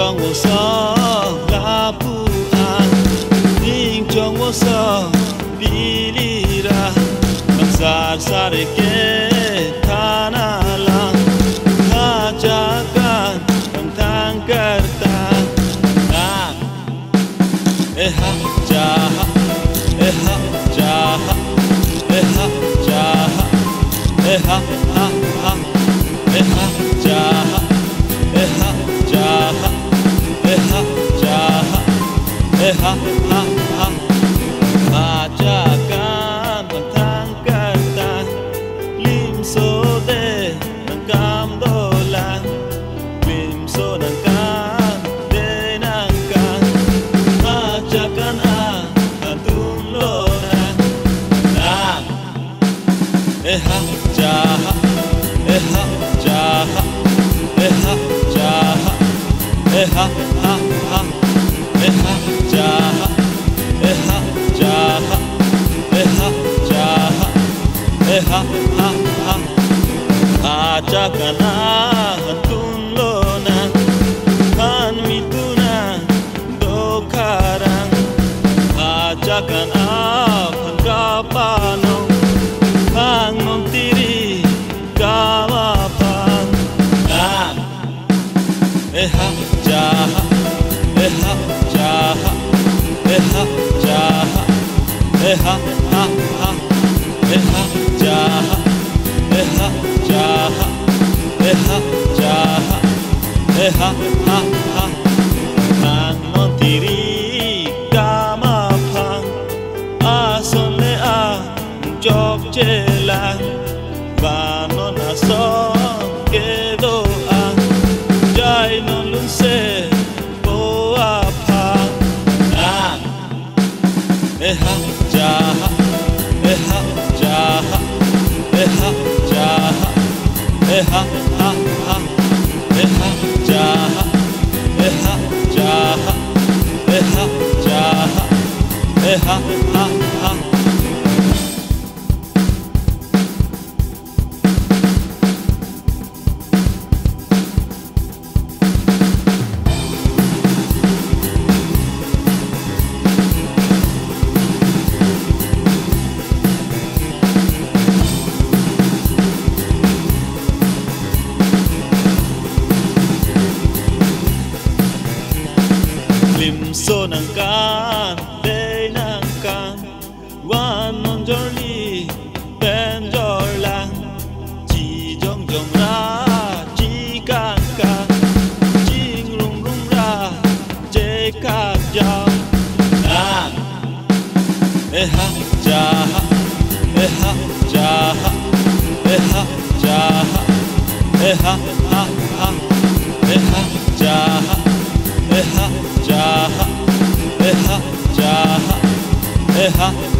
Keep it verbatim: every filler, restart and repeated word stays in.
trong vô so la pu an ning trong vô so li li ra mang sa sa de ke thana lang ha cha kan mang thang karta na eh ha cha eh ha cha eh ha cha eh ha ha ha eh ha cha eh ha cha eh ha cha eh ha ha ha ha cha kan bằng thang karta lim so de nang cam do lan lim so nang kan de nang kan ha cha kan a kan tum lo na na eh ha cha eh ha cha eh ha cha eh ha ha ha eh ha cha eh ha cha eh ha cha eh ha ha ha ha cha kana tun lo na kan mituna do karang ha cha kana phan ka pano hang non tiri kawa pan na eh ha cha eh ha cha eh ha cha eh ha ha ha eh ha cha eh ha cha eh ha cha eh ha ha ha hang non tiri kama phang a son le a chok che lang và non a son ke do ang jai non lun se bo a phang na eh ha cha eh ha cha eh ha cha eh ha ha ha eh ha cha eh ha cha eh ha cha eh ha ha ha lim so nang kan de nang kan wan non jolly ben jolang chi jong jong ra chi kan kan ching rung rung ra che ka jao na eh ha cha eh ha cha eh ha cha eh ha ha ha eh ha cha eh ha cha eh ha cha eh ha